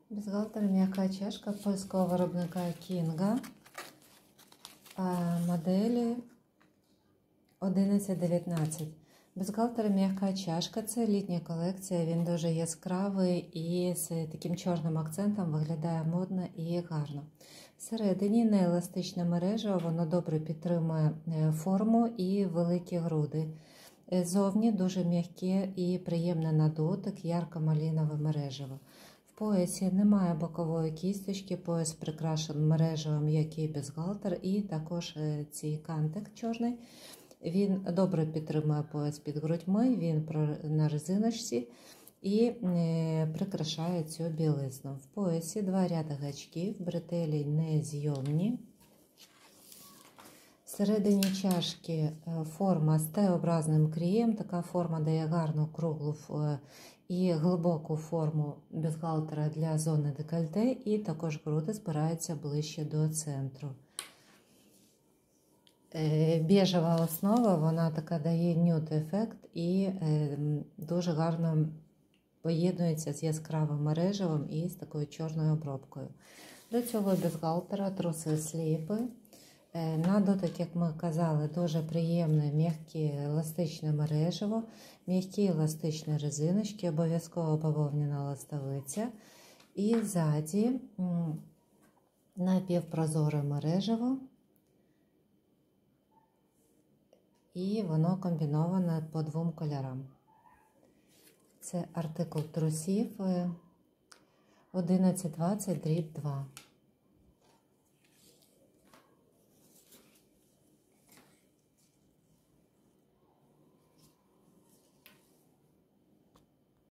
Бюстгальтер м'яка чашка польського виробника Kinga моделі 1119. Бюстгальтер м'яка чашка – це літня колекція, він дуже яскравий і з таким чорним акцентом виглядає модно і гарно. Всередині нееластичне мережево, воно добре підтримує форму і великі груди. Ззовні дуже м'яке і приємне на дотик, ярко-малинове мережево. В поясі немає бокової кісточки, пояс прикрашений мережевим, як і бюстгальтер, і також цей кантик чорний. Він добре підтримує пояс під грудьми, він на резиночці і прикрашає цю білизну. В поясі два ряди гачків, бретелі незйомні. Всередині чашки форма з Т-образним крієм. Така форма дає гарну круглу і глибоку форму бюстгальтера для зони декольте, і також груди збираються ближче до центру. Біжева основа, вона така дає нюд-ефект і дуже гарно поєднується з яскравим мережевим і з такою чорною обробкою. До цього бюстгальтера труси сліпи. На дотик, як ми казали, дуже приємне, м'яке, еластичне мережево, м'які еластичні резиночки, обов'язково бавовняна ластовиця. І ззаді напівпрозоре мережево. І воно комбіноване по двом кольорам. Це артикул трусів 1120/2.